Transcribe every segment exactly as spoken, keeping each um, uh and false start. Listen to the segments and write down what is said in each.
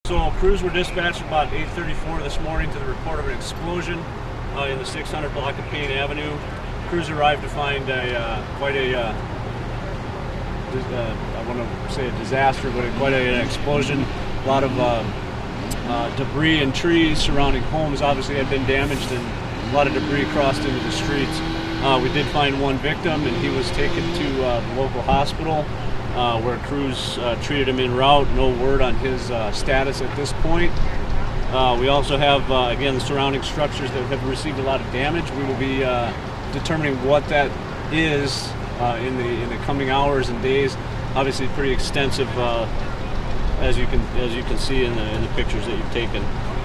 So crews were dispatched about eight thirty-four this morning to the report of an explosion uh, in the six hundred block of Payne Avenue. Crews arrived to find a uh, quite a, uh, uh, I want to say a disaster, but quite a, an explosion. A lot of uh, uh, debris and trees surrounding homes obviously had been damaged, and a lot of debris crossed into the streets. Uh, we did find one victim, and he was taken to uh, the local hospital. Uh, where crews uh, treated him en route. No word on his uh, status at this point. Uh, we also have, uh, again, the surrounding structures that have received a lot of damage. We will be uh, determining what that is uh, in the in the coming hours and days. Obviously, pretty extensive, uh, as you can as you can see in the in the pictures that you've taken.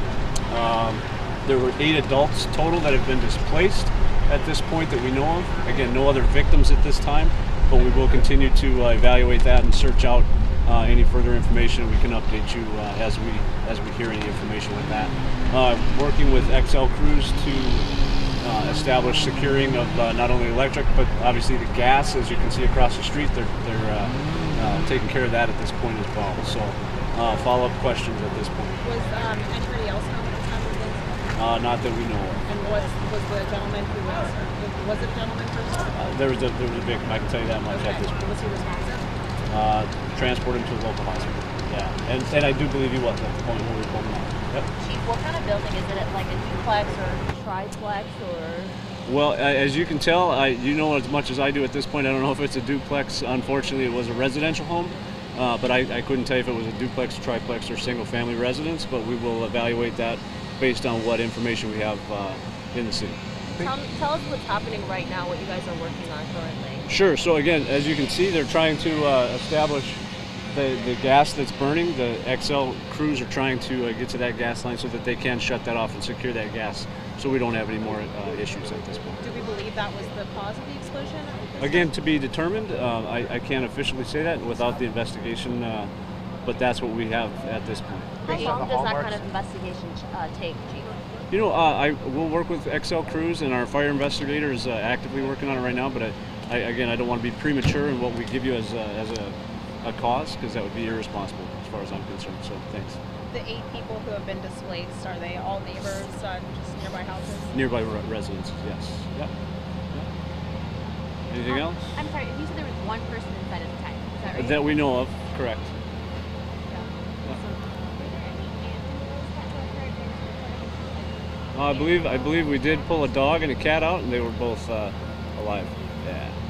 Um, there were eight adults total that have been displaced at this point that we know of. Again, no other victims at this time. But we will continue to uh, evaluate that and search out uh, any further information. We can update you uh, as we as we hear any information with that. Uh, working with X L crews to uh, establish securing of uh, not only electric but obviously the gas, as you can see across the street. They're they're uh, uh, taking care of that at this point as well. So uh, follow-up questions at this point. Was um, anybody else home at the time of this? Uh, not that we know of. And was was the gentleman who was was it a gentleman first? Uh, there was a there was a victim. I can tell you that much Okay. at this point. Was he responsive? Uh, transport him to a local hospital. Yeah, and and I do believe he was at the point where we pulled him out. Yep. Chief, what kind of building is it? Like a duplex or triplex or? Well, uh, as you can tell, I you know as much as I do at this point. I don't know if it's a duplex. Unfortunately, it was a residential home, uh, but I, I couldn't tell you if it was a duplex, triplex, or single-family residence. But we will evaluate that based on what information we have uh, in the city. Tell, tell us what's happening right now, what you guys are working on currently. Sure. So again, as you can see, they're trying to uh, establish the, the gas that's burning. The X L crews are trying to uh, get to that gas line so that they can shut that off and secure that gas, so we don't have any more uh, issues at this point. Do we believe that was the cause of the explosion? Again, to be determined. Uh, I, I can't officially say that without the investigation, uh, but that's what we have at this point. How long does that kind of investigation uh, take, Chief? You know, uh, I will work with X L crews, and our fire investigator is uh, actively working on it right now. But I, I, again, I don't want to be premature in what we give you as a, as a, a cause, because that would be irresponsible as far as I'm concerned. So, thanks. The eight people who have been displaced, are they all neighbors, uh, just nearby houses? Nearby re residences, yes. Yep. Yep. Anything Um, else? I'm sorry, you said there was one person inside at the time. Is that right? That we know of, correct. Uh, I believe I believe we did pull a dog and a cat out, and they were both uh, alive. Yeah.